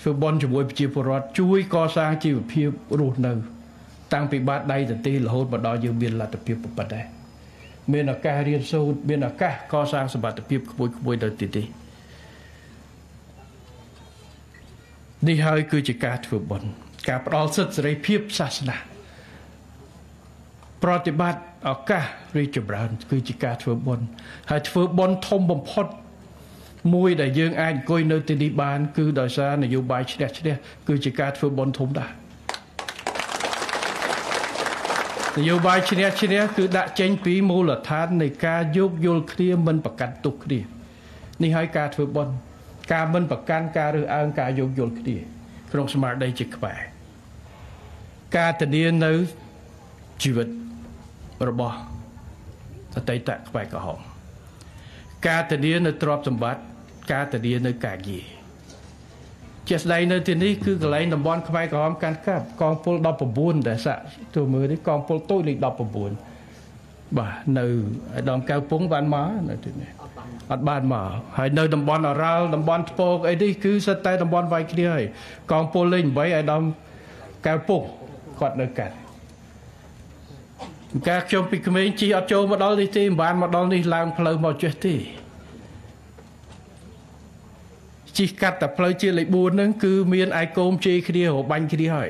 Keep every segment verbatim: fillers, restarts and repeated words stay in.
ធ្វើបន់ជាមួយប្រជាពលរដ្ឋជួយកសាងជីវភាពរស់នៅតាំងពីបាតដៃទទេរហូតមកដល់យើងមានលទ្ធភាពប៉ុណ្ណេះមានឱកាសរៀនសូត្រមានឱកាសកសាងសមត្ថភាពក្មួយក្មួយទៅទីនេះនេះហើយគឺជាការធ្វើបុណ្យការផ្ដល់សិទ្ធិសេរីភាពសាសនាប្រតិបត្តិឱកាសរីកចម្រើនគឺជាការធ្វើបុណ្យហើយធ្វើបុណ្យធំបំផុតមួយដែលយើងអាចអង្គុយនៅទីនេះបានគឺដោយសារនយោបាយឈ្នះឈ្នះគឺជាការធ្វើបុណ្យធំដែរនយោបាយឈ្នះឈ្នះគឺដាក់ចេញពីមូលដ្ឋាននៃការយោគយល់គ្នាមិនប្រកាន់ទុកគ្នានេះហើយការធ្វើបុណ្យការមិនប្រកាន់ការរើសអើងការយោគយល់គ្នាក្នុងស្មារតីជាក្បែរការធានានៅជីវិតរបស់អតីតក្បែរក្រហមការធានានៅទ្រព្យសម្បត្តិការធានានៅការងារជាស្ដីនៅទីនេះគឺកន្លែងតំបន់ក្បែរក្រហមកាន់កាប់កងពលដប់៩ដែលសាក់ទូមើលនេះកងពលតូចលេខដប់៩បាទនៅឯដងកៅពុងបានមកនៅទីនេះអត់បានមកហើយនៅតំបន់អរ៉ាល់តំបន់ថ្ពកអីនេះគឺសិតតែតំបន់វាយគ្នាហើយកងពលលេខ៨ឯដងកៅពុងគាត់នៅកាត់ការខ្ញុំពីក្មេងជិះអត់ចូលមកដល់នេះទេមិនបានមកដល់នេះឡើងផ្លូវមកចេះទេជិះកាត់តែផ្លូវជាលេខ៤ហ្នឹងគឺមានឯកោមជេរគ្នារបាញ់គ្នាហើយ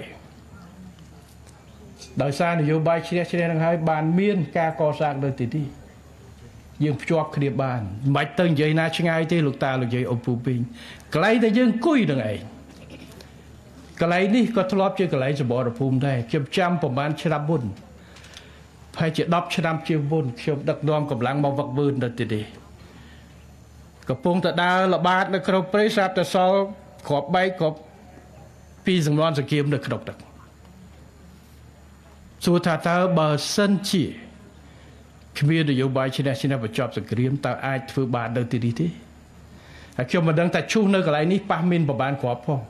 ដោយសារនយោបាយឈ្នះឈ្នះហ្នឹងហើយបានមានការកសាងនៅទីនេះយើងភ្ជាប់គ្នាបានមិនបាច់ទៅនិយាយណាឆ្ងាយទេលោកតាលោកយាយអ៊ំពូពីងកន្លែងដែលយើងអង្គុយនឹងឯងកន្លែងនេះក៏ធ្លាប់ជាកន្លែងសម្បរភូមិដែរខ្ញុំចាំប្រហែលឆ្នាំមុនហើយជាដប់ឆ្នាំជាងមុនខ្ញុំដឹកនាំកម្លាំងមកវឹកវើនៅទីនេះកំពុងតែដើរល្បាតនៅក្នុងព្រៃស្រាប់តែសល់គ្រាប់បែកគ្រាប់ពីសំណន់សង្គ្រាមនៅក្នុងទឹកសួរថាតើបើសិនជាគ្មាននយោបាយឈ្នះឈ្នះបញ្ចប់សង្គ្រាមតើអាចធ្វើបាននៅទីនេះទេហើយខ្ញុំមិនដឹងថាឈូសនៅកន្លែងនេះប៉ះមានប្រហែលគ្រាប់ផង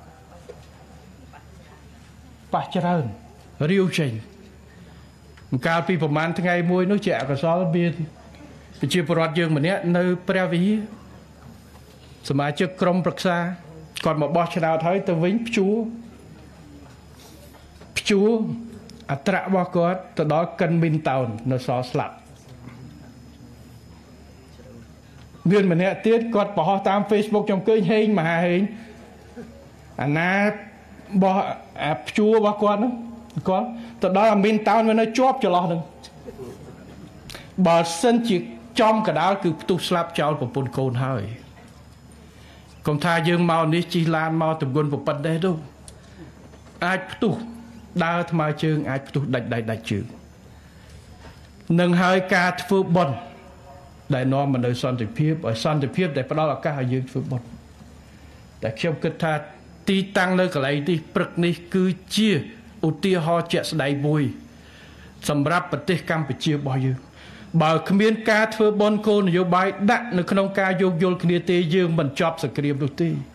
ប៉ះច្រើនរាវចេញកាលពីប្រហែលថ្ងៃមួយនោះជាអកុសលមានប្រជាពលរដ្ឋយើងម្នាក់នៅព្រះវិហារសមាជិកក្រុមប្រឹក្សាគាត់មកបោះឆ្នោតហើយទៅវិញព្យួរព្យួរអត្រារបស់គាត់ទៅដល់កិនមីនតោននៅសល់ស្លាប់មានម្នាក់ទៀតគាត់បោះតាម Facebook ខ្ញុំឃើញហេងមហាហេងអាណាបោះអាព្យួររបស់គាត់នោះគាត់ទៅដល់អាមីនតោនវានៅជាប់ចន្លោះនឹងបើសិនជាចំកដាលគឺផ្ទុះស្លាប់ចោលប្រពន្ធកូនហើយកុំថាយើងមកនេះជិះឡានមកទម្ងន់ប្រប៉ិតដែរនោះអាចផ្ទុះដើរថ្មើរជើងអាចផ្ទុះដាច់ដៃដាច់ជើងនឹងហើយការធ្វើបុណ្យដែលនាំមកនៅសន្តិភាពឲ្យសន្តិភាពដែលផ្ដល់ឱកាសឲ្យយើងធ្វើបុណ្យតែខ្ញុំគិតថាទីតាំងនៅកន្លែងនេះព្រឹកនេះគឺជាឧទាហរណ៍ជាក់ស្ដែងមួយសម្រាប់ប្រទេសកម្ពុជារបស់យើងបើគ្មានការធ្វើបុណ្យគោលនយោបាយដាក់នៅក្នុងការយោគយល់គ្នាទេយើងមិនចប់សង្គ្រាមនោះទេ